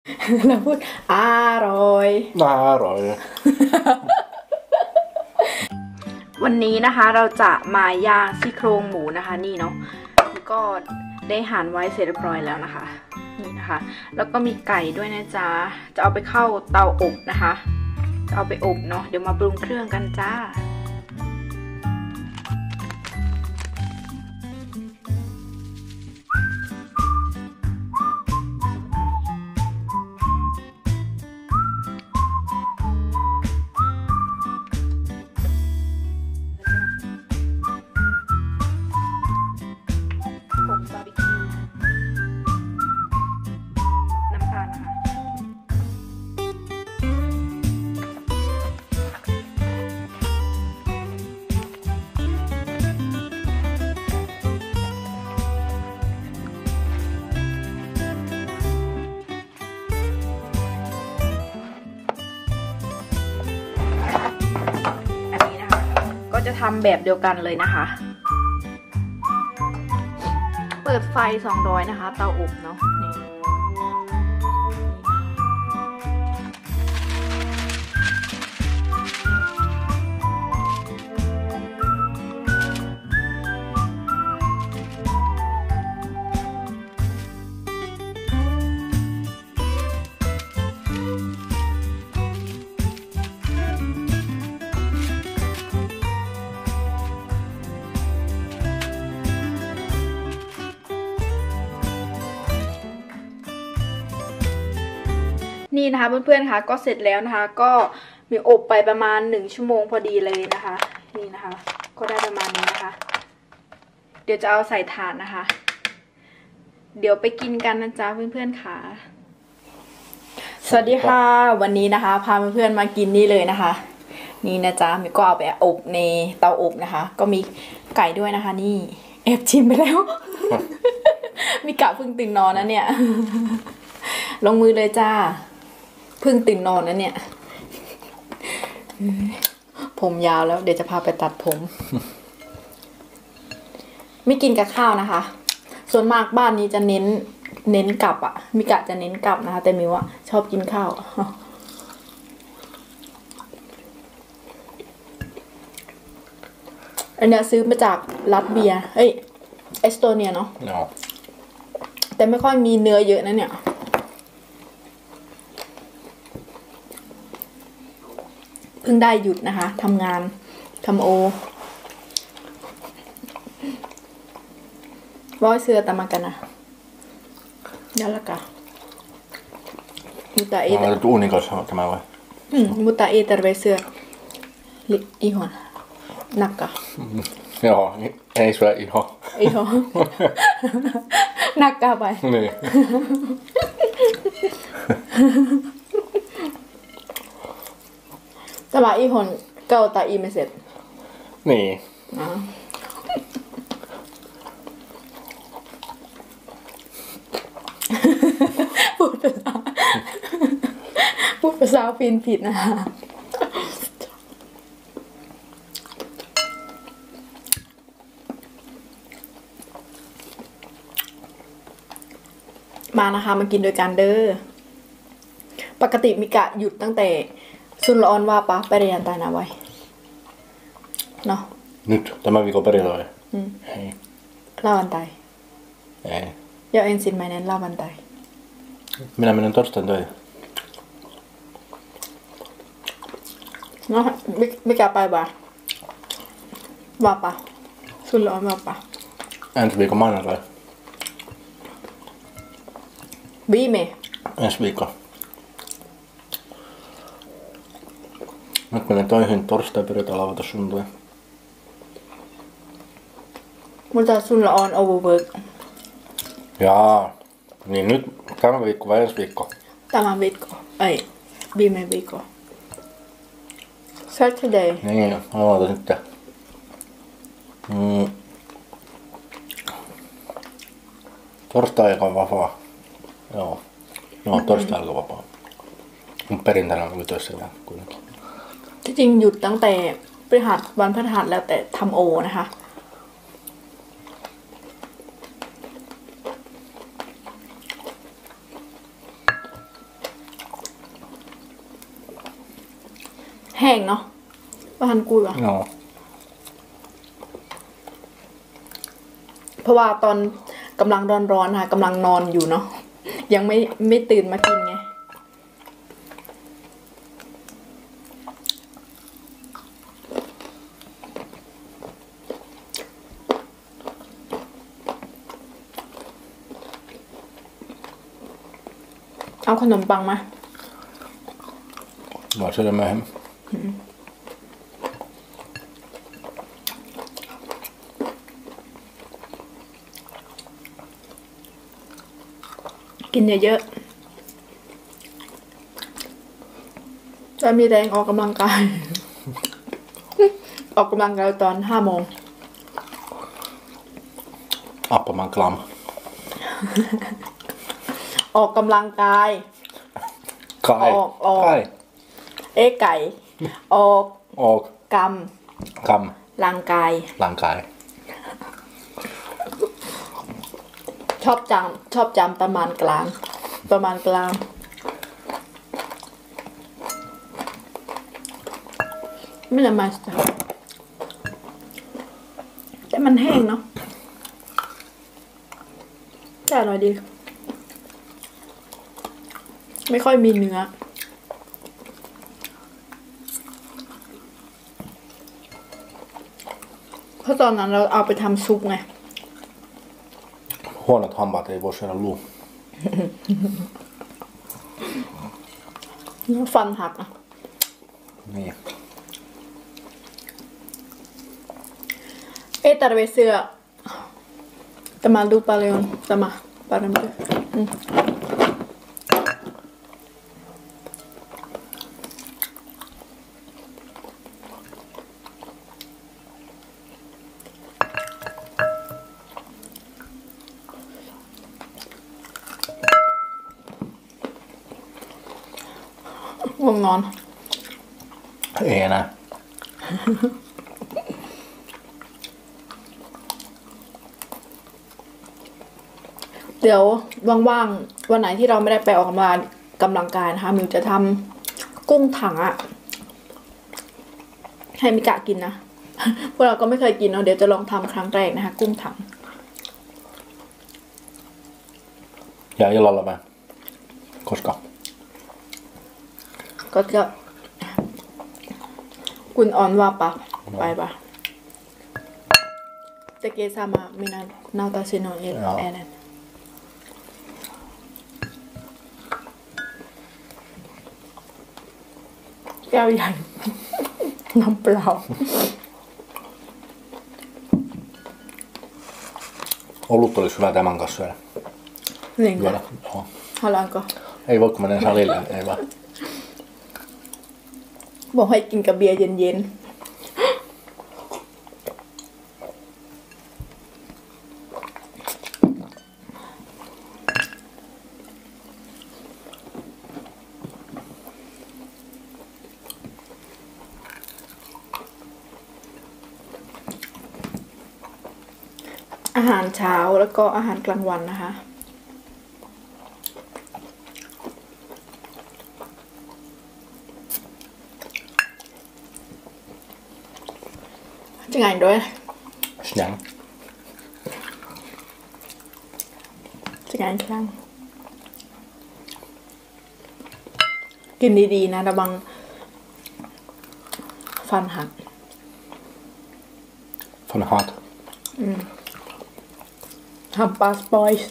แล้วพูดอร่อยอร่อยวันนี้นะคะเราจะมาย่างซี่โครงหมูนะคะนี่เนาะก็ได้หั่นไว้เสร็จเรียบร้อยแล้วนะคะนี่นะคะแล้วก็มีไก่ด้วยนะจ๊ะจะเอาไปเข้าเตาอบนะคะจะเอาไปอบเนาะเดี๋ยวมาปรุงเครื่องกันจ้าบาร์บีคิวน้ำตาลนะคะอันนี้นะคะก็จะทำแบบเดียวกันเลยนะคะเปิดไฟ200นะคะเตาอบเนาะนี่นี่นะคะเพื่อนๆค่ะก็เสร็จแล้วนะคะก็มีอบไปประมาณ1 ชั่วโมงพอดีเลยนะคะนี่นะคะก็ได้ประมาณนี้นะคะเดี๋ยวจะเอาใส่ถาดนะคะเดี๋ยวไปกินกันนะจ๊ะเพื่อนๆค่ะสวัสดีค่ะวันนี้นะคะพาเพื่อนๆมากินนี่เลยนะคะนี่นะจ๊ะมีก็เอาไปอบในเตาอบนะคะก็มีไก่ด้วยนะคะนี่แอบชิมไปแล้ว มีกะเพิ่งตื่นนอนนะเนี่ย ลงมือเลยจ้าเพิ่งตื่นนอนนะเนี่ยผมยาวแล้วเดี๋ยวจะพาไปตัดผม ไม่กินกับข้าวนะคะส่วนมากบ้านนี้จะเน้นกลับอ่ะมิกะจะเน้นกลับนะคะแต่มิวอ่ะชอบกินข้าวอันเนี้ยซื้อมาจากรัสเซียเอสโตเนียเนาะแต่ไม่ค่อยมีเนื้อเยอะนะเนี่ยเพิ่งได้หยุดนะคะทำงานทำโอร้อยเสื้อตามากันนะนั่นละกะมุตาเอ Mä olet uunikossa tämä vai? Mutta ei terveisiä ihon nakka. Joo, ei syö iho. Iho. Nakkaa vai? Niin. Tämä ihon kautta ihmiset. Niin. พูดภาษาฟินผิดนะคะมานะคะมากินโดยกันเด้อปกติมิกะหยุดตั้งแต่สุนละออนว่าปะไปเรียนตายนะไว้เนาะ Nyt, tämän viikon perjantai. Ei. Lauantai. Ei. Ja ensimmäinen lauantai. Minä menen torstain töihin. No, mikä päivä? Vapaa. Sulla on vapaa. Ensi viikon maanantai. Viime. Ensi viikko. Nyt menen töihin torstai, perjantai, lauantai, sunnuntai. Mutta sulla on overwork. Jaa. Niin nyt tämä viikko vai ensi viikko? Tämä viikko. Ei, viime viikko. Saturday. Niin, aloita sitten. Torstai aika vapaa. Joo. No, torstai aika vapaa. Mun perjantaina oli töissä vielä kuitenkin. ที่จริงหยุดตั้งแต่พฤหัสวันพฤหัสแล้วแต่ทำโอนะคะแห้งเนาะว่าทันกุยว่ะ Ja. เพราะว่าตอนกำลังร้อนๆค่ะกำลังนอนอยู่เนาะยังไม่ตื่นมากินไงเอาขนมปังมา Var så det med hem? กินเยอะๆจะมีแรงออกกำลังกาย ออกกำลังกายตอน5 โมง Appaman klam. ออกกำลังกาย Kai. Och. Kai. ไก่ ออก Och ก kam. ำลังกาย Lankai. ชอบจำประมาณกลาง ไม่ละมาสแต่มันแห้งเนาะแต่อร่อยดี ไม่ค่อยมีเนื้อ เพราะตอนนั้นเราเอาไปทำซุปไง Huonot hampaat ei voi syödä luu. ฟันหักอ่ะ Niin. Ei tarvitse syödä. Tämä on paljon sama parempi. Mm. ง่วงนอน Ei enää. เดี๋ยวว่างๆวันไหนที่เราไม่ได้ไปออกกำลังกายนะคะมิวจะทำกุ้งถังอะให้มิกะกินนะ พวกเราก็ไม่เคยกินเนาะเดี๋ยวจะลองทำครั้งแรกนะคะกุ้งถัง Ja illalla mä. Koska? ก็จะคุณออนว่าปะไปปะแต่เกซามามินานาตาซิโนเอลแอนแก้วใหญ่ น้ำเปล่า Olut olisi hyvä tämän kanssa syödä. หนึ่ง Juoda. Joo. ฮาลานก็ Ei voi kun menee salille, ei vaan. บอกให้กินกับเบียร์เย็นๆ อาหารเช้าแล้วก็อาหารกลางวันนะคะ จะไงด้วย Snäng. จะไงครั้งกินดีๆนะระวังฟันหัก Fan hat. ทำปลาสปอยส์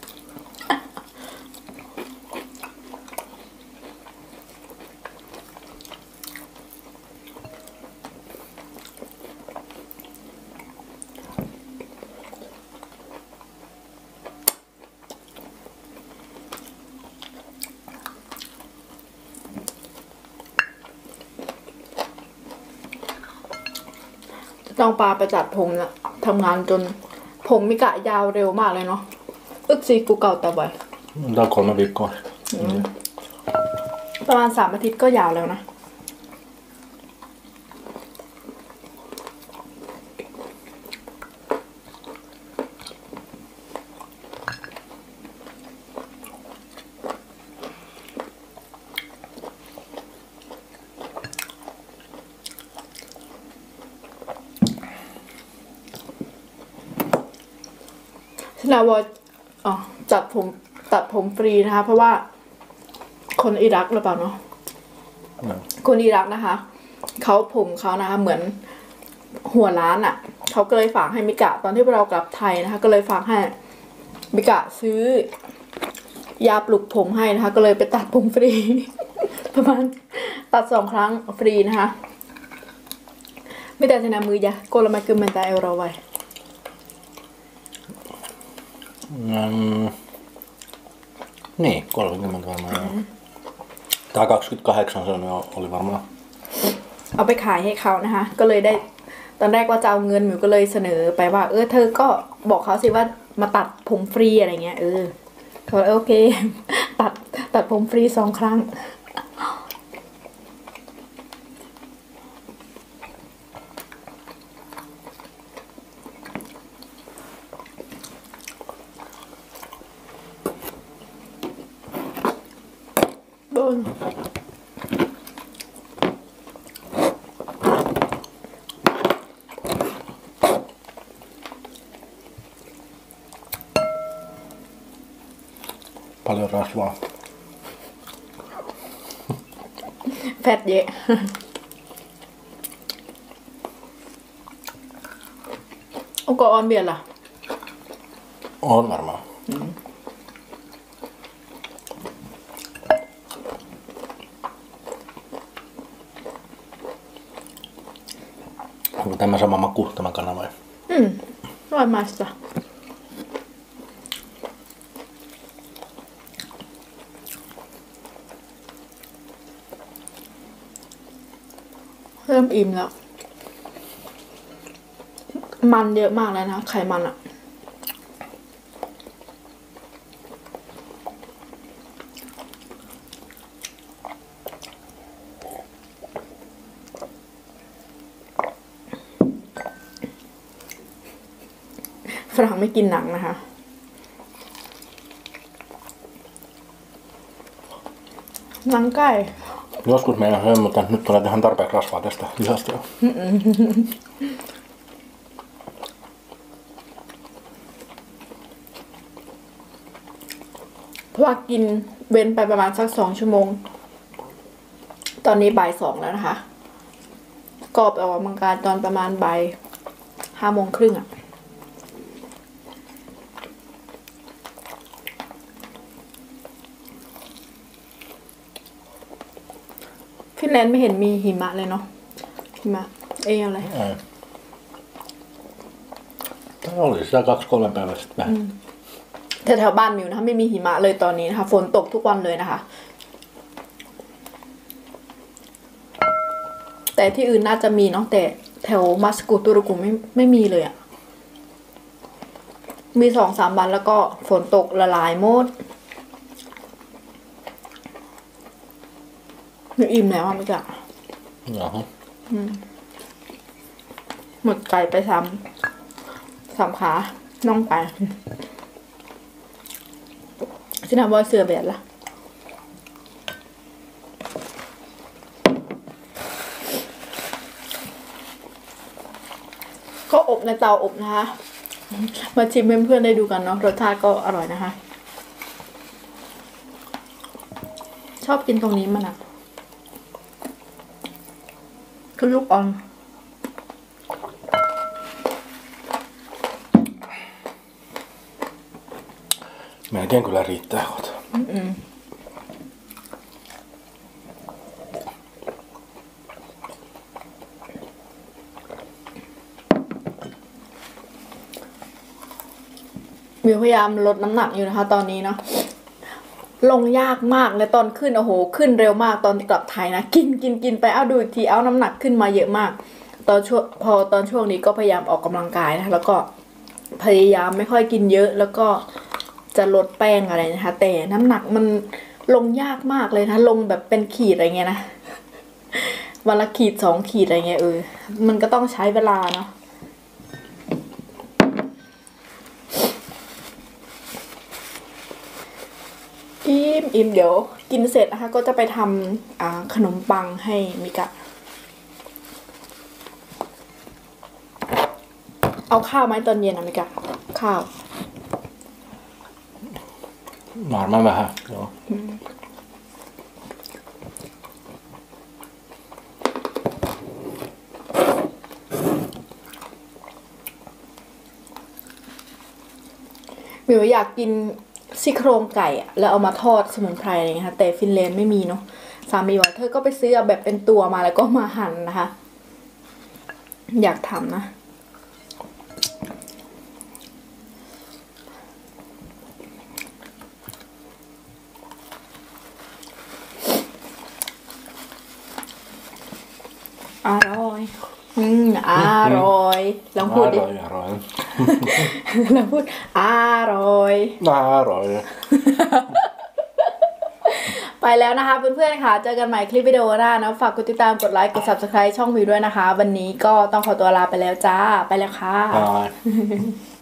ต้องปลาไปจัดผมนะทำงานจนผมมิกะยาวเร็วมากเลยเนาะอึกซีกูเก่าตะไว Det är 3 veckor. ประมาณ3 อาทิตย์ก็ยาวแล้วนะที่นาวอตัดผมฟรีนะคะ เพราะว่าคนอิรักหรือเปล่าเนาะ คนอิรักนะคะผมเขานะคะเหมือนหัวร้านอ่ะเขาก็เลยฝากให้มิกะตอนที่เรากลับไทยนะคะ ก็เลยฝากให้มิกะซื้อยาปลุกผมให้นะคะ ก็เลยไปตัดผมฟรี ประมาณตัด2 ครั้งฟรีนะคะไม่แต่ชนะมือยะโกลมาเกินมันตาเอลเราไว้ Niin, 30 varmaan. Tai 28 se oli varmaan. เอาไปขายให้เขานะคะ ก็เลยได้ตอนแรกว่าจะเอาเงินหมิวก็เลยเสนอไปว่าเธอก็บอกเขาสิว่ามาตัดผมฟรีอะไรเงี้ยเขาโอเค ตัดผมฟรี2 ครั้งโดน Paljon rasvaa. แฟตเยอะoch on vielä On varmaan. Onko tämä sama maku, tämä kana vai? Varmasti.เริ่มอิ่มแล้วมันเยอะมากเลยนะไขมันอะฝรั่งไม่กินหนังนะคะหนังไก่ Joskus meidän syö, mutta nyt tulee ihan tarpeeksi rasvaa tästä lihasta jo. เพราะว่ากินเว้นไปประมาณสัก2 ชั่วโมงตอนนี้บ่าย 2แล้วนะคะก็ไปออกกำลังกายตอนประมาณบ่าย 5 โมงครึ่งอะฟินแลนด์ไม่เห็นมีหิมะเลยเนาะหิมะอะไร Ei. Tämä oli sitä 2-3 päivää sitten vähän. แต่แถวบ้านมิวนะคะไม่มีหิมะเลยตอนนี้นะคะฝนตกทุกวันเลยนะคะ แต่ที่อื่นน่าจะมีเนาะแต่แถวมัสกูตุรกุมไม่มีเลยอะมี2-3 วันแล้วก็ฝนตกละลายหมดอิ่มแล้วอ่ะไม่กะ Jaha. หมดไก่ไป3 ขาน่องไปสินะว่าเสือแบบละก็อบในเตาอบนะคะ มาชิมเพื่อนๆได้ดูกันเนาะรสชาติก็อร่อยนะคะ ชอบกินตรงนี้มันอะคือลูกออน Melkein kyllä riittää kohta. มิวพยายามลดน้ำหนักอยู่นะคะ ตอนนี้เนาะลงยากมากเลยตอนขึ้นโอ้โหขึ้นเร็วมากตอนกลับไทยนะกินไปเอาดูอีกทีเอาน้ำหนักขึ้นมาเยอะมากตอนช่วงนี้ก็พยายามออกกำลังกายนะคะแล้วก็พยายามไม่ค่อยกินเยอะแล้วก็จะลดแป้งอะไรนะคะแต่น้ำหนักมันลงยากมากเลยนะลงแบบเป็นขีดอะไรเงี้ยนะวันละขีด2 ขีดอะไรเงี้ยมันก็ต้องใช้เวลาเนาะอิ่มเดี๋ยวกินเสร็จนะคะก็จะไปทำขนมปังให้มิกะเอาข้าวไหมตอนเย็นนะมิกะข้าว Varmaan vähän, joo. Mm. มิวอยากกินซี่โครงไก่อะแล้วเอามาทอดสมุนไพรอะไรเงี้ยค่ะแต่ฟินแลนด์ไม่มีเนาะสามีบอกเธอก็ไปซื้อแบบเป็นตัวมาแล้วก็มาหั่นนะคะ อยากทำนะอร่อยอร่อยลองพูดดิ Arroi. ลองพูดอร่อย Arroi. ไปแล้วนะคะเพื่อนๆค่ะเจอกันใหม่คลิปวิดีโอหน้านะฝากกดติดตามกดไลค์กด Subscribe ช่องวิวด้วยนะคะวันนี้ก็ต้องขอตัวลาไปแล้วจ้าไปแล้วค่ะ Bye.